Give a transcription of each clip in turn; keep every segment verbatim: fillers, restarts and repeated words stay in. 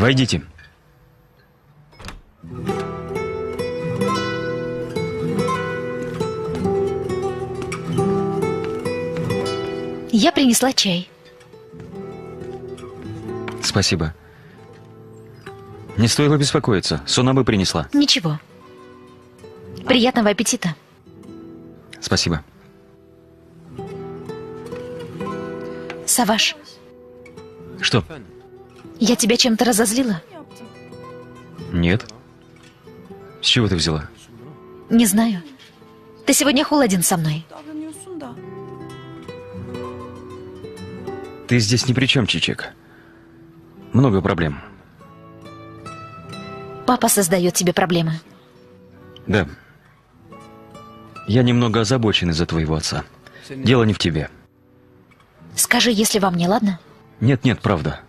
Войдите. Я принесла чай. Спасибо. Не стоило беспокоиться. Сонабе принесла. Ничего. Приятного аппетита. Спасибо. Саваш, Что? я тебя чем-то разозлила? Нет. С чего ты взяла? Не знаю. Ты сегодня холоден со мной. Ты здесь ни при чем, Чичек. Много проблем. Папа создает тебе проблемы. Да. Я немного озабочен из-за твоего отца. Дело не в тебе. Скажи, если вам не ладно? Нет-нет, правда.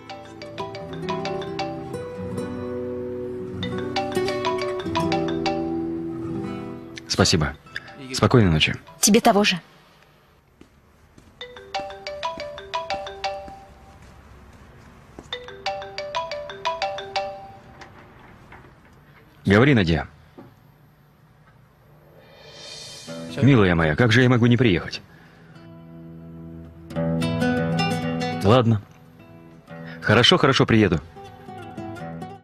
Спасибо. Спокойной ночи. Тебе того же. Говори, Надя. Милая моя, как же я могу не приехать? Ладно. Хорошо, хорошо, приеду.